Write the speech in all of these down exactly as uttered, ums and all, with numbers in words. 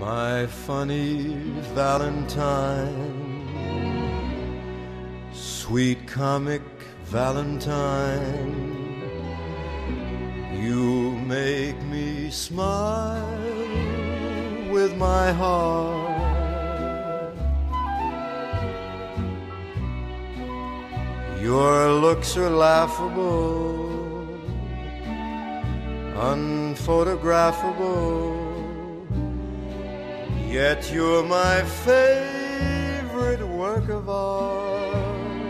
My funny Valentine, sweet comic Valentine, you make me smile with my heart. Your looks are laughable, unphotographable, yet you're my favorite work of art.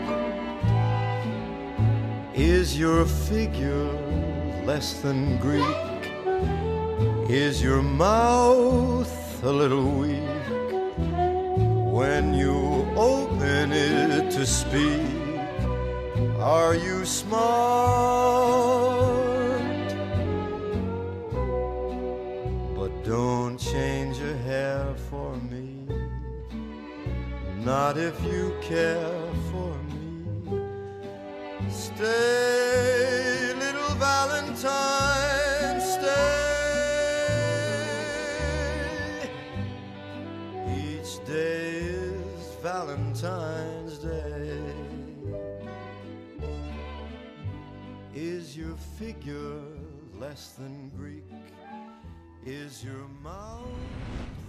Is your figure less than Greek? Is your mouth a little weak when you open it to speak? Are you smart? But don't change your hair for me, not if you care for me. Stay, little Valentine, stay. Each day is Valentine's Day. Is your figure less than Greek? Is your mouth